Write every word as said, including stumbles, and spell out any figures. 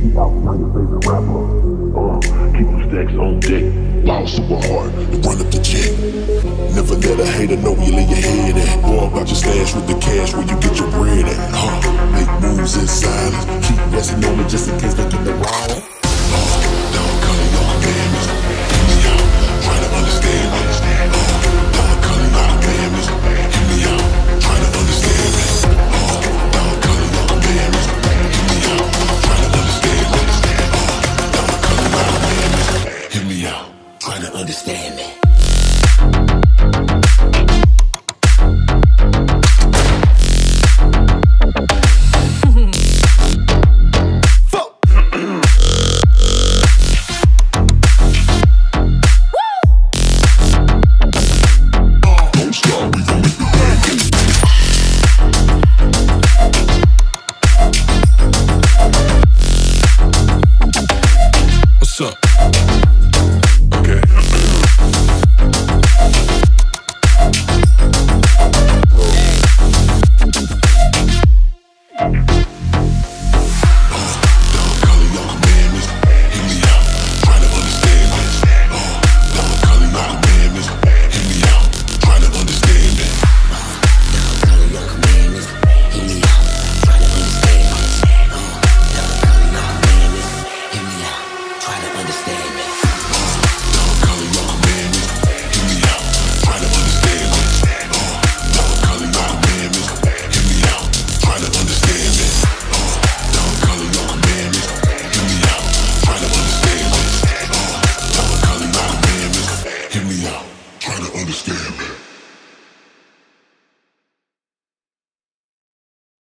me out, I'm your favorite rapper. Uh, keep them stacks on deck. Ball super hard, and run up the check. Never let a hater know where you lay your head at. Go about your stash with the cash where you get your bread at. Huh? Make moves in silence. Keep resting on it just in case they get the wrong. Uh, dog color your commandments. Hear me out, try to understand me. Uh, dog color your commandments. Hear me out, try to understand me. Uh, dog color your commandments. Hear me out, try to understand me. Uh, dog color your commandments. Hear me out, try to understand me. Try to understand me.